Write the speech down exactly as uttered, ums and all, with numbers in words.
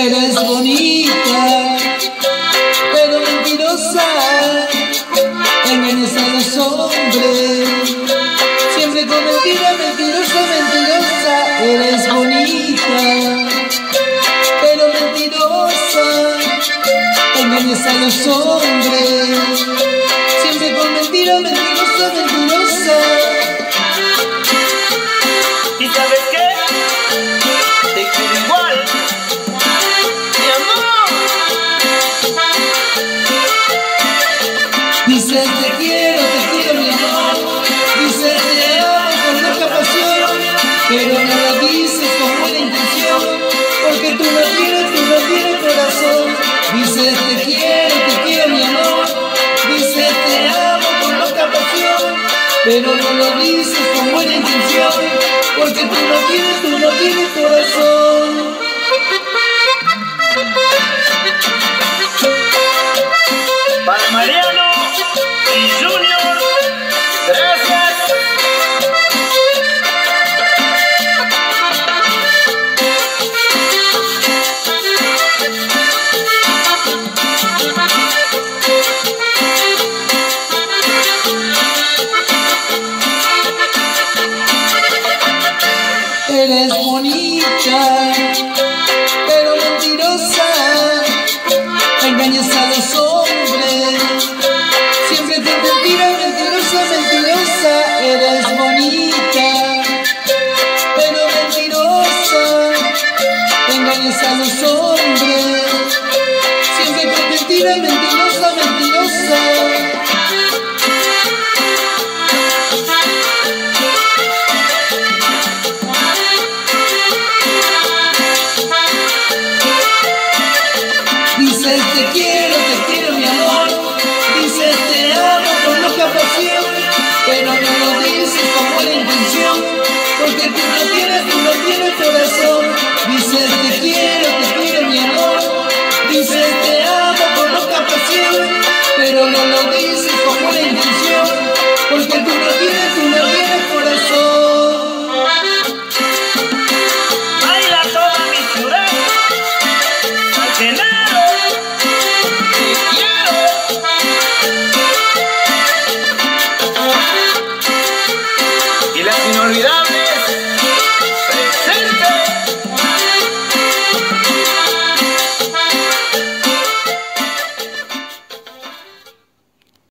Eres bonita, pero mentirosa, engañas a los hombres, siempre con mentira, mentirosa, mentirosa. Eres bonita, pero mentirosa, engañas a los hombres, siempre con mentira, mentirosa, mentirosa. ¿Y sabes qué? Te quiero igual, mi amor. Dices te quiero, te quiero mi amor, dices te amo con loca pasión, pero no lo dices con buena intención, porque tú no tienes, tú no tienes corazón. Dices te quiero, te quiero mi amor, dices te amo con loca pasión, pero no lo dices con buena intención, porque tú no tienes, tú no tienes corazón. Para Mariano y Junior, gracias. Eres bonita, pero mentirosa, engañas a los hombres, siempre te mentira, mentirosa, mentirosa. Eres bonita, pero mentirosa, engañas a los hombres, siempre con mentira, mentirosa, mentirosa. Dices te quiero, te quiero mi amor, dices te amo con loca pasión, pero no lo dices con buena intención, porque tú no tienes, tú no tienes corazón. Dices te quiero, te quiero mi amor, dices te amo con loca pasión, pero no lo dices con buena intención, porque tú no tienes